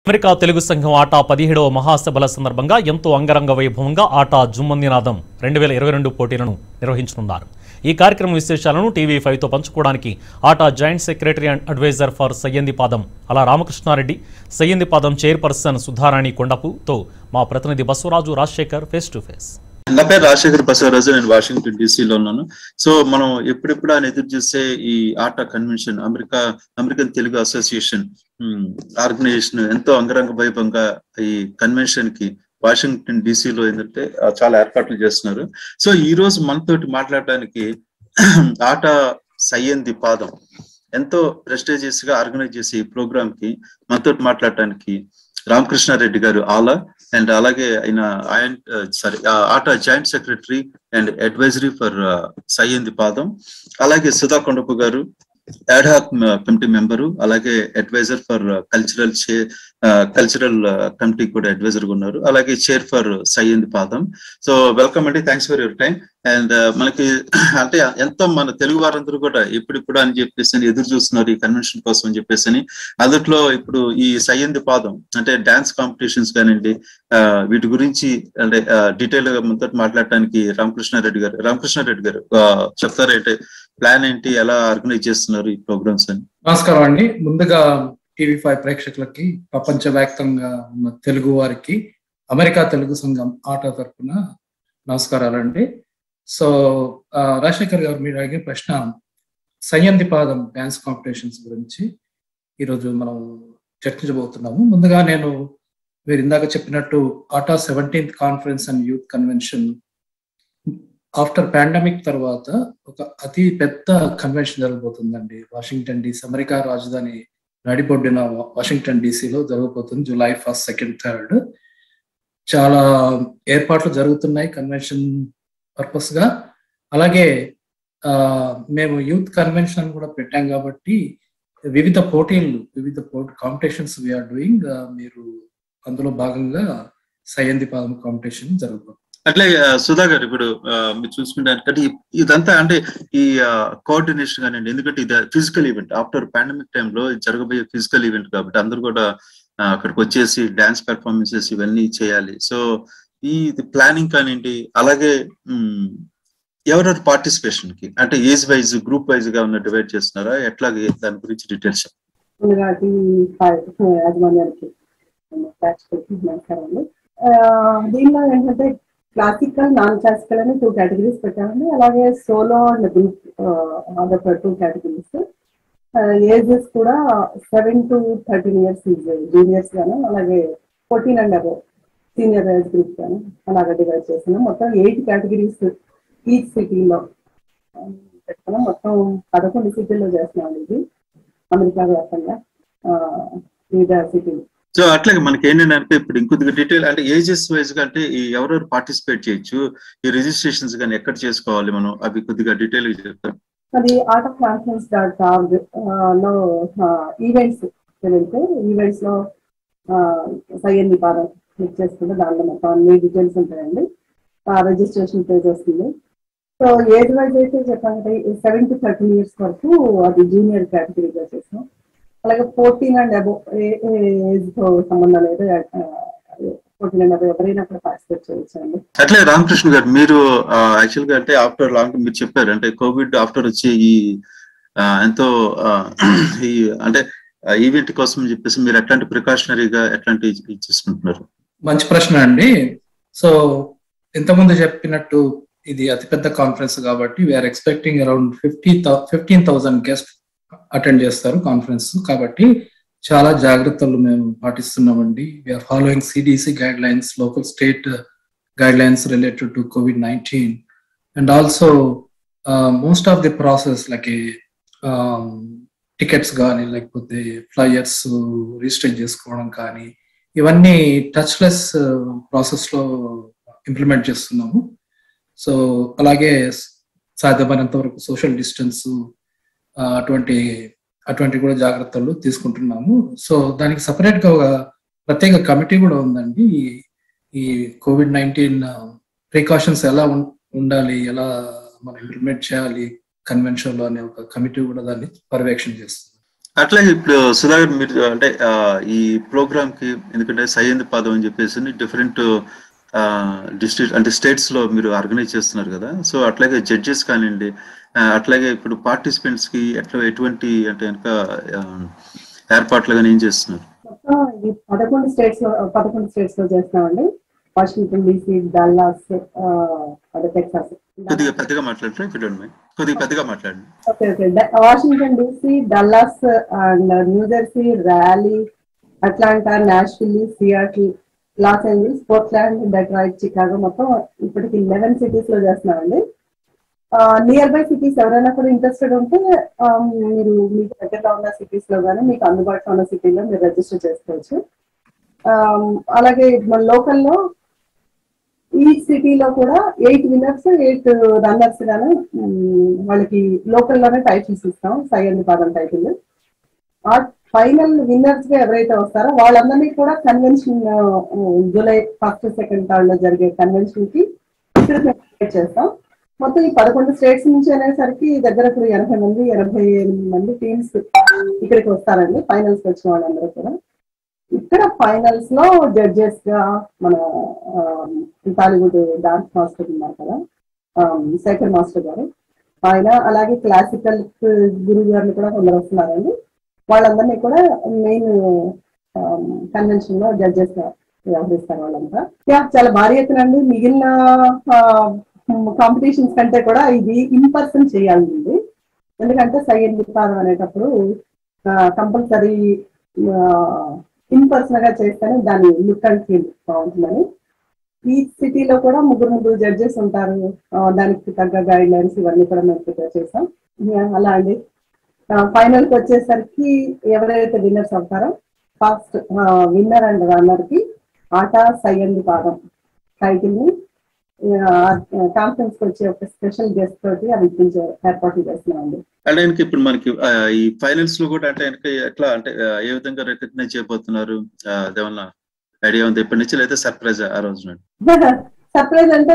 America Telugu సంఘం ఆట 17వ మహాసభల సందర్భంగా ఎంతో అంగరంగ వైభవంగా ఆట జుమ్మందినాదం 2022 పోటీలను నిర్వహించనున్నారు. ఈ కార్యక్రమం విశేషాలను TV5తో పంచుకోవడానికి ATA joint secretary and advisor for Sayyandi Padam అలా రామకృష్ణారెడ్డి, సయ్యందిపాదం చైర్పర్సన్ సుధారాణి కొండపుతో మా ప్రతినిధి Basavaraju Rajasekhar face to face. నా పేరు రాజశేఖర్ బసవరాజు, నేను వాషింగ్టన్ డీసీలో ఉన్నాను. సో మనం ఎప్పుడెప్పుడు ఆయన ఎదురు చూసే ఈ ATA convention, American Telugu association organization ఎంతో అంగరంగ వైభవంగా ఈ కన్వెన్షన్ కి వాషింగ్టన్ డీసీలో ఏంటంటే చాలా ఏర్పాట్లు చేస్తున్నారు. సో ఈ రోజు మనతోటి మాట్లాడడానికి ఆట సయ్యందిపాదం ఎంతో ప్రెస్టీజియస్ గా ఆర్గనైజ్ చేసే ఈ ప్రోగ్రామ్ కి మనతోటి మాట్లాడటానికి రామకృష్ణారెడ్డి గారు అండ్ అలాగే ఆయన ATA joint secretary and advisory for Sayyandi Padam, అలాగే సుధా కొండపు గారు యాడ్హాక్ కమిటీ మెంబరు, అలాగే అడ్వైజర్ ఫర్ కల్చరల్ కమిటీ కూడా అడ్వైజర్ గా ఉన్నారు, అలాగే chair for Sayyandi Padam. So welcome అండి, thanks for your time. And మనకి అంటే ఎంతో మన తెలుగు వారందరూ కూడా ఇప్పుడు అని చెప్పేసి ఎదురు చూస్తున్నారు ఈ కన్వెన్షన్ కోసం అని చెప్పేసి. అందుట్లో ఇప్పుడు ఈ సయ్యందిపాదం అంటే డాన్స్ కాంపిటీషన్స్ కానివ్వండి, వీటి గురించి అంటే డీటెయిల్ గా మనతో మాట్లాడటానికి రామకృష్ణారెడ్డి గారు చెప్తారు. అంటే ప్లాన్ ఏంటి, ఎలా ఆర్గనైజ్ చేస్తున్నారు ఈ ప్రోగ్రామ్స్ అని? నమస్కారం అండి. ముందుగా TV5 ప్రేక్షకులకి, ప్రపంచవ్యాప్తంగా ఉన్న తెలుగు వారికి అమెరికా తెలుగు సంఘం ఆట తరఫున నమస్కారాలండి. సో రాజశేఖర్ గారు, మీరు అడిగిన ప్రశ్న సయ్యందిపాదం డాన్స్ కాంపిటీషన్స్ గురించి ఈరోజు మనం చర్చించబోతున్నాము. ముందుగా మీరు ఇందాక చెప్పినట్టు ATA 17th conference and youth convention after pandemic తర్వాత ఒక అతి పెద్ద కన్వెన్షన్ జరగబోతుందండి వాషింగ్టన్ డీసీ, అమెరికా రాజధాని నడిబొడ్డిన వాషింగ్టన్ డీసీలో జరగబోతుంది July 1st, 2nd, 3rd. చాలా ఏర్పాట్లు జరుగుతున్నాయి కన్వెన్షన్ పర్పస్ గా. అలాగే మేము యూత్ కన్వెన్షన్ కూడా పెట్టాం కాబట్టి వివిధ కాంపిటీషన్స్ వీఆర్ డూయింగ్. మీరు అందులో భాగంగా సయ్యందిపాదం కాంపిటీషన్ జరుగుతుంది. అట్లే సుధా గారు, ఇప్పుడు మీరు చూసుకుంటే ఇదంతా అంటే ఈ కోఆర్డినేషన్ కానివ్వండి, ఎందుకంటే ఇది ఫిజికల్ ఈవెంట్, ఆఫ్టర్ పాండమిక్ టైంలో జరగబోయే ఫిజికల్ ఈవెంట్ కాబట్టి అందరూ కూడా అక్కడికి వచ్చేసి డాన్స్ పెర్ఫార్మెన్సెస్ ఇవన్నీ చేయాలి. సో ఈ ప్లానింగ్ కానివ్వండి, అలాగే ఎవరెవరు పార్టిసిపేషన్ కి అంటే ఏజ్ వైజ్, గ్రూప్ వైజ్ గా ఉన్న డివైడ్ చేస్తున్నారా, ఎట్లాగే దాని గురించి డీటెయిల్స్? దీనిలో ఏంటంటే క్లాసికల్, నాన్ క్లాసికల్ అని 2 కేటగిరీస్ పెట్టామండి. అలాగే సోలో అండ్ గ్రూప్ అదొక 2 కేటగిరీస్. ఏజెస్ కూడా 7 to 13 years జూనియర్స్ గాను, అలాగే 14 and above senior age group గాను అలాగే డివైడ్ చేస్తున్నాం. మొత్తం 8 కేటగిరీస్ ఈచ్ సిటీలో పెట్టుకున్నాం. మొత్తం 11 సిటీల్లో చేస్తున్నాం ఇది అమెరికా వ్యాప్తంగా వివిధ సిటీలు. సో అట్లాగే మనకి ఏంటంటే ఇప్పుడు ఇంకొద్దిగా డీటెయిల్ అంటే ఏజెస్ వైజ్ గా అంటే ఎవరెవరు పార్టిసిపేట్ చేయొచ్చు, ఈ రిజిస్ట్రేషన్స్ కానీ ఎక్కడ చేసుకోవాలి మనం, అవి కొద్దిగా డీటెయిల్ గా చెప్తారు. అది artofconference.org లో ఈవెంట్స్ వెళ్తే ఈవెంట్స్ లో సయ్యందిపాదం క్లిక్ చేసుకుంటే దాంట్లో మొత్తం అన్ని డీటెయిల్స్ ఉంటాయండి. రిజిస్ట్రేషన్ పేజ్ వస్తుంది. సో ఏజ్ వైజ్ అయితే చెప్పాలంటే 7 to 13 years వరకు అది జూనియర్ కేటగిరీగా చేసాం. అలాగే 14 and above ఏజ్ తో సంబంధం లేదు, 14 and above ఎవరైనా అక్కడ పార్టిసిపేట్ చేయొచ్చండి. అట్లే రామకృష్ణ గారు, మీరు యాక్చువల్ గా అంటే ఆఫ్టర్ లాంగ్ మీరు చెప్పారు అంటే కోవిడ్ ఆఫ్టర్ వచ్చి ఈ ఎంతో ఈ అంటే ఈవెంట్ కోసం చెప్పేసి మీరు ఎట్లాంటి ప్రికాషనరీగా ఎట్లాంటి చేసుకుంటున్నారు? మంచి ప్రశ్న అండి. సో ఇంతకుముందు చెప్పినట్టు ఇది అతిపెద్ద కాన్ఫరెన్స్ కాబట్టి we are expecting around 15,000 guest attend చేస్తారు కాన్ఫరెన్స్. కాబట్టి చాలా జాగ్రత్తలు మేము పాటిస్తున్నామండి. We are following CDC guidelines, local state guidelines related to COVID-19 and also most of the process like tickets కానీ లేకపోతే ఫ్లైయర్స్ రిజిస్టర్ చేసుకోవడం కానీ ఇవన్నీ టచ్లెస్ ప్రాసెస్ లో ఇంప్లిమెంట్ చేస్తున్నాము. సో అలాగే సాధ్యమైనంత వరకు సోషల్ డిస్టెన్స్ అటువంటి కూడా జాగ్రత్తలు తీసుకుంటున్నాము. సో దానికి సపరేట్ గా ఒక ప్రత్యేక కమిటీ కూడా ఉందండి. ఈ COVID-19 ప్రికాషన్స్ ఎలా ఉండాలి, ఎలా మనం ఇంప్లిమెంట్ చేయాలి కన్వెన్షన్ లో అనే ఒక కమిటీ కూడా దాన్ని పర్యవేక్షణ చేస్తుంది. అట్లాగే ఇప్పుడు సుధాకర్ మీరు అంటే ఈ ప్రోగ్రామ్ కి ఎందుకంటే సయ్యంది పాదం అని చెప్పేసి డిఫరెంట్ డిస్ట్రిక్ట్ అంటే స్టేట్స్ లో మీరు ఆర్గనైజ్ చేస్తున్నారు కదా, సో అట్లాగే జడ్జెస్ కానివ్వండి, అట్లాగే ఇప్పుడు పార్టిసిపెంట్స్ కి ఎటువంటి అంటే కనుక ఏర్పాట్లు కానీ ఏం చేస్తున్నారు? ఇది 11 స్టేట్స్ లో చేస్తున్నామండి. Washington DC, Dallas, Texas. కొద్దిగా పెద్దగా మాట్లాడతారా? ఇఫ్ యు డోంట్ మైండ్ కొద్దిగా పెద్దగా మాట్లాడండి. Okay. Washington DC, Dallas and New Jersey, Raleigh, Atlanta, Nashville, Seattle, Los Angeles, Portland, Detroit, Chicago, మొత్తం ఇప్పటికి 11 సిటీస్ లో చేస్తున్నామండి. నియర్ బై సిటీస్ ఎవరైనా కూడా ఇంట్రెస్టెడ్ ఉంటే మీరు మీకు దగ్గరలో ఉన్న సిటీస్ లో కానీ మీకు అందుబాటులో ఉన్న సిటీలో మీరు రిజిస్టర్ చేసుకోవచ్చు. అలాగే మన లోకల్లో ఈ సిటీలో కూడా 8 విన్నర్స్ 8 రన్నర్స్ గాను వాళ్ళకి లోకల్లోనే టైటిల్స్ ఇస్తాం, సయ్యంది పాదం టైటిల్. ఆ ఫైనల్ విన్నర్స్ గా ఎవరైతే వస్తారో వాళ్ళందరినీ కూడా కన్వెన్షన్ జూలై 1, 2, 3 లో జరిగే కన్వెన్షన్ కి ఇక్కడ చేస్తాం. మొత్తం ఈ 11 స్టేట్స్ నుంచి అనేసరికి దగ్గర 88 మంది టీమ్స్ ఇక్కడికి వస్తారండి. ఫైనల్స్ వచ్చిన వాళ్ళందరూ కూడా ఇక్కడ ఫైనల్స్ లో జడ్జెస్ గా మన టాలీవుడ్ డాన్స్ మాస్టర్ ఉన్నారు కదా, శేఖర్ మాస్టర్ గారు, ఆయన, అలాగే క్లాసికల్ గురువు గారిని కూడా కొందరు వస్తున్నారండి. వాళ్ళందరినీ కూడా మెయిన్ కన్వెన్షన్ లో జడ్జెస్ గా వ్యవహరిస్తారు వాళ్ళంతా. చాలా భారీ ఎత్తున అండి. మిగిలిన కాంపిటీషన్స్ కంటే కూడా ఇది ఇన్ పర్సన్ చేయాలి. ఎందుకంటే సయ్యంది పాదం అనేటప్పుడు కంపల్సరీ ఇన్ పర్సన్ గా చేస్తేనే దాని లుక్ అండ్ ఫీల్ బాగుంటుందని. ఈ సిటీలో కూడా ముగ్గురు జడ్జెస్ ఉంటారు. దానికి తగ్గ గైడ్ లైన్స్ ఇవన్నీ కూడా మేము ప్రిపేర్ చేస్తాం. అలా అండి ఫైనల్ కి వచ్చేసరికి ఎవరైతే విన్నర్స్ అవుతారో ఫస్ట్ విన్నర్ అండ్ రన్నర్ కి ఆట సయ్యంది పాదం టైటిల్ ని కాన్ఫరెన్స్ కి వచ్చే ఒక స్పెషల్ గెస్ట్ తోటి అవి ఇప్పించే ఏర్పాట్లు చేస్తున్నామండి. అంటే ఇప్పుడు మనకి ఈ ఫైనల్స్ లో కూడా అంటే ఎట్లా అంటే ఏ విధంగా రికగ్నైజ్ చేయబోతున్నారు? ఏమన్నా ఐడియా ఉంది ఎప్పటి నుంచి, లేదా సర్ప్రైజ్ ఆ రోజు? సర్ప్రైజ్ అంటే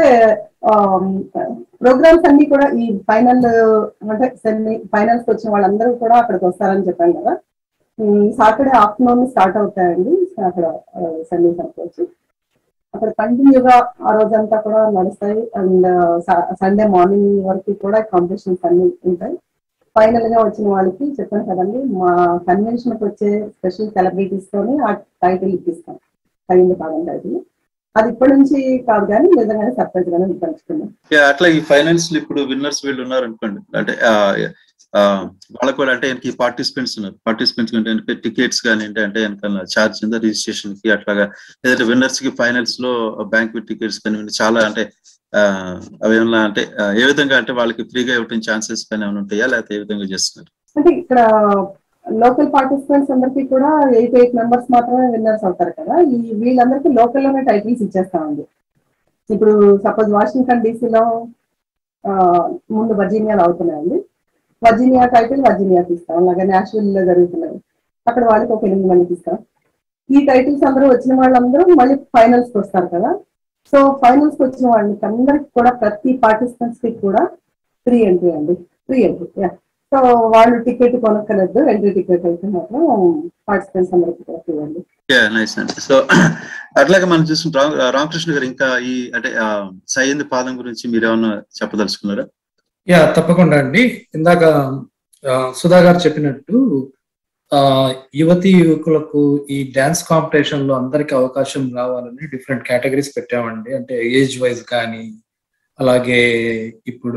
ప్రోగ్రామ్స్ అన్ని కూడా ఈ ఫైనల్ అంటే ఫైనల్స్ వచ్చిన వాళ్ళందరూ కూడా అక్కడికి వస్తారని చెప్పాను కదా. సాటర్డే ఆఫ్టర్నూన్ స్టార్ట్ అవుతాయండి అక్కడ సెమీ వచ్చి. అక్కడ కంటిన్యూగా ఆ రోజంతా కూడా నడుస్తాయి. అండ్ సండే మార్నింగ్ వరకు కూడా కాంపిటీషన్స్ అన్ని ఉంటాయి. ఫైనల్ గా వచ్చిన వాళ్ళకి చెప్పాను కదండి, మా కన్వెన్షన్ కి వచ్చే స్పెషల్ సెలబ్రిటీస్ తోని ఆ టైటిల్ ఇప్పిస్తాం, సయ్యంది పాదం టైటిల్. అది ఇప్పటి నుంచి కాదు కానీ నిజంగానే సర్ప్రైజ్ గానే పంచుకున్నాం. అట్లా ఈ ఫైనల్స్ ఇప్పుడు విన్నర్స్ వీళ్ళు ఉన్నారు అనుకోండి, అంటే వాళ్ళకు కూడా అంటే ఈ పార్టిసిపెంట్స్ ఉన్నారు. పార్టిసిపెంట్స్ అంటే టికెట్స్ కానీ అంటే ఛార్జ్ ఉందా రిజిస్ట్రేషన్ కి? అట్లాగా లేదంటే విన్నర్స్ కి ఫైనల్స్ లో బ్యాంక్ టికెట్స్ కానీ చాలా అంటే అవి ఏమన్నా అంటే ఏ విధంగా అంటే వాళ్ళకి ఫ్రీగా ఇవ్వడం ఛాన్సెస్ కానీ ఏమైనా ఉంటాయా, లేకపోతే ఏ విధంగా చేస్తున్నారు? అంటే ఇక్కడ లోకల్ పార్టిసిపెంట్స్ అందరికి కూడా 8 మెంబర్స్ మాత్రమే విన్నర్స్ అవుతారు కదా. ఈ వీళ్ళందరికీ లోకల్లోనే టైటిల్స్ ఇచ్చేస్తామండి. ఇప్పుడు సపోజ్ వాషింగ్టన్ డీసీలో ముందు వర్జీనియాలో అవుతున్నాయండి. వర్జీనియా టైటిల్ వర్జీనియాకి ఇస్తాం. అలాగే నాష్విల్ లో జరుగుతున్నాయి, అక్కడ వాళ్ళకి ఒక 8 మందికి ఇస్తాం. ఈ టైటిల్స్ అందరూ వచ్చిన వాళ్ళందరూ మళ్ళీ ఫైనల్స్ కి వస్తారు కదా. సో ఫైనల్స్ కి వచ్చిన వాళ్ళకి అందరికి కూడా ప్రతి పార్టిసిపెంట్స్ కి కూడా ఫ్రీ ఎంట్రీ అండి, ఫ్రీ ఎంట్రీ. సో వాళ్ళు టికెట్ కొనక్కలేదు, ఎంట్రీ టికెట్ అయితే మాత్రం పార్టిసిపెంట్స్ అందరికి కూడా ఫ్రీ అండి. నైస్ అండి. సో అట్లాగే మనం చూసుకుంటాం రామకృష్ణ గారు, ఇంకా ఈ అంటే సయ్యంది పాదం గురించి మీరు ఏమన్నా చెప్పదలుచుకున్నారా? తప్పకుండా అండి. ఇందాక సుధా గారు చెప్పినట్టు యువతి యువకులకు ఈ డాన్స్ కాంపిటీషన్ లో అందరికి అవకాశం రావాలని డిఫరెంట్ కేటగిరీస్ పెట్టామండి. అంటే ఏజ్ వైజ్ కానీ, అలాగే ఇప్పుడు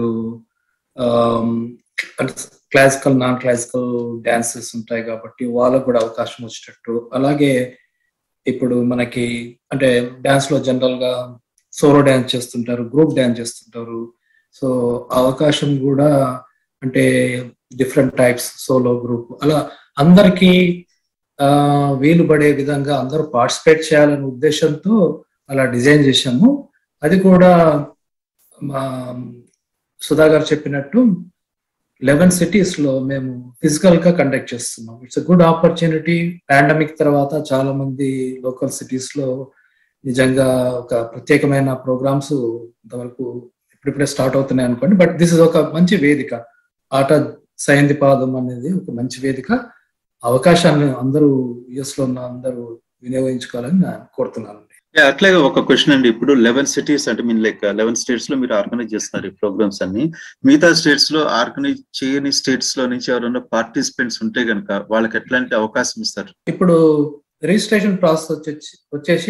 క్లాసికల్ నాన్ క్లాసికల్ డాన్సెస్ ఉంటాయి కాబట్టి వాళ్ళకు కూడా అవకాశం వచ్చేటట్టు, అలాగే ఇప్పుడు మనకి అంటే డాన్స్ లో జనరల్ గా సోలో డాన్స్ చేస్తుంటారు, గ్రూప్ డాన్స్ చేస్తుంటారు. సో అవకాశం కూడా అంటే డిఫరెంట్ టైప్స్ సోలో గ్రూప్ అలా అందరికీ వీలు పడే విధంగా అందరూ పార్టిసిపేట్ చేయాలనే ఉద్దేశంతో అలా డిజైన్ చేశాము. అది కూడా సుధా గారు చెప్పినట్టు 11 సిటీస్ లో మేము ఫిజికల్ గా కండక్ట్ చేస్తున్నాం. It's good opportunity. పాండమిక్ తర్వాత చాలా మంది లోకల్ సిటీస్ లో నిజంగా ఒక ప్రత్యేకమైన ప్రోగ్రామ్స్ ఇంతవరకు ఇప్పుడిప్పుడే స్టార్ట్ అవుతున్నాయి అనుకోండి. బట్ దిస్ ఇస్ ఒక మంచి వేదిక. ఆట సయ్యంది పాదం అనేది ఒక మంచి వేదిక. అవకాశాన్ని అందరూ యుఎస్ లో ఉన్న అందరూ వినియోగించుకోవాలని నేను కోరుతున్నాను. అట్లాగే ఒక క్వశ్చన్ అండి, ఇప్పుడు 11 cities అంటే మీన్ లైక్ 11 states లో మీరు ఆర్గనైజ్ చేస్తున్నారు ఈ ప్రోగ్రామ్స్ అన్ని. మిగతా స్టేట్స్ లో ఆర్గనైజ్ చేయని స్టేట్స్ లో నుంచి ఎవరైనా పార్టిసిపెంట్స్ ఉంటే కనుక వాళ్ళకి ఎట్లాంటి అవకాశం ఇస్తారు? ఇప్పుడు రిజిస్ట్రేషన్ ప్రాసెస్ వచ్చేసి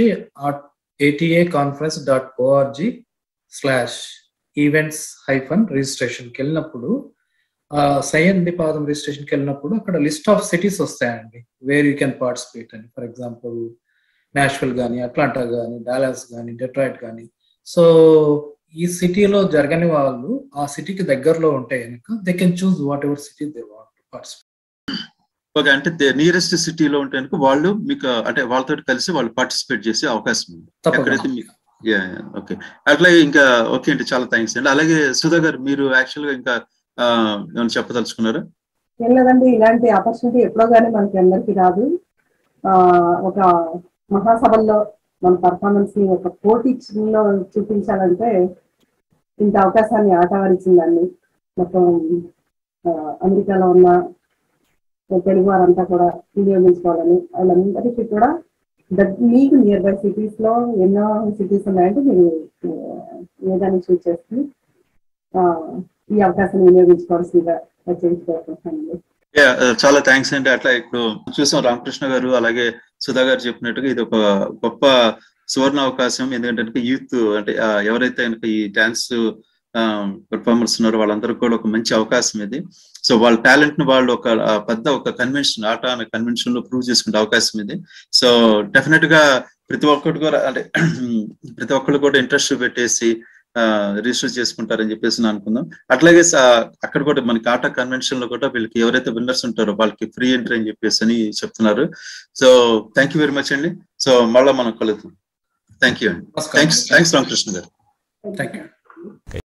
ataconference.org/events-registration కి వెళ్ళినప్పుడు సైన్ పాదం రిజిస్ట్రేషన్కి వెళ్ళినప్పుడు అక్కడ లిస్ట్ ఆఫ్ సిటీస్ వస్తాయండి వేర్ యూ కెన్ పార్టిసిపేట్ అని. ఫర్ ఎగ్జాంపుల్ నాష్విల్ కానీ, అట్లాంటా కానీ, డాలస్ కానీ, డెట్రాయిట్ కానీ. సో ఈ సిటీలో జరగని వాళ్ళు ఆ సిటీకి దగ్గరలో ఉంటే కనుక they can choose whatever city they want to participate. Okay, అంటే నియరెస్ట్ సిటీలో ఉంటే కనుక వాళ్ళు మీకు అంటే వాళ్ళతో కలిసి వాళ్ళు పార్టిసిపేట్ చేసే అవకాశం ఉంది ఎక్కడైతే మీకు. ఓకే, అట్లాగే ఇంకా ఓకే అండి, చాలా థ్యాంక్స్ అండి. అలాగే సుధా గారు, మీరు యాక్చువల్ గా ఇంకా ఏమైనా చెప్పదలుచుకున్నారా? ఏం లేదండి, ఇలాంటి ఆపర్చునిటీ ఎప్పుడో కానీ మనకి అందరికి రాదు. ఒక మహాసభల్లో మన పర్ఫార్మెన్స్ ని ఒక పోటీలో చూపించాలంటే ఇంత అవకాశాన్ని ఆట ఆడిచిందండి. మొత్తం అమెరికాలో ఉన్న తెలుగు వారంతా కూడా వినియోగించుకోవాలని, వాళ్ళందరికీ కూడా మీకు నియర్ బై సిటీస్ లో ఎన్నో సిటీస్ ఉన్నాయంటే మీరు ఏదాన్ని చూస్ చేసుకుని ఈ అవకాశాన్ని వినియోగించుకోవాల్సిందిగా చేయించుకోవాల్సింది. చాలా థ్యాంక్స్ అండి. అట్లా ఇప్పుడు చూసాం రామకృష్ణ గారు అలాగే సుధా గారు చెప్పినట్టుగా ఇది ఒక గొప్ప సువర్ణ అవకాశం. ఎందుకంటే యూత్ అంటే ఎవరైతే కనుక ఈ డాన్స్ పెర్ఫార్మర్స్ ఉన్నారో వాళ్ళందరికీ కూడా ఒక మంచి అవకాశం ఇది. సో వాళ్ళ టాలెంట్ ను వాళ్ళు ఒక పెద్ద ఒక కన్వెన్షన్, ఆట అనే కన్వెన్షన్ లో ప్రూవ్ చేసుకునే అవకాశం ఇది. సో డెఫినెట్ గా ప్రతి ఒక్కరు కూడా అంటే ప్రతి ఒక్కరు కూడా ఇంట్రెస్ట్ పెట్టేసి రిజిస్టర్ చేసుకుంటారని చెప్పేసి అనుకుందాం. అట్లాగే అక్కడ కూడా మనకి ఆట కన్వెన్షన్ లో కూడా వీళ్ళకి ఎవరైతే విన్నర్స్ ఉంటారో వాళ్ళకి ఫ్రీ ఎంట్రీ అని చెప్పేసి అని చెప్తున్నారు. So thank you very much అండి. సో మళ్ళా మనం కలుద్దాం. థ్యాంక్ యూ అండి. థ్యాంక్స్ రామకృష్ణ గారు. Thank you.